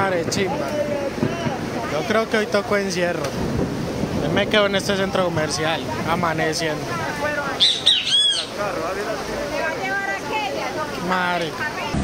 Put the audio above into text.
Madre chimba. Yo creo que hoy tocó encierro. Yo me quedo en este centro comercial, amaneciendo. Madre.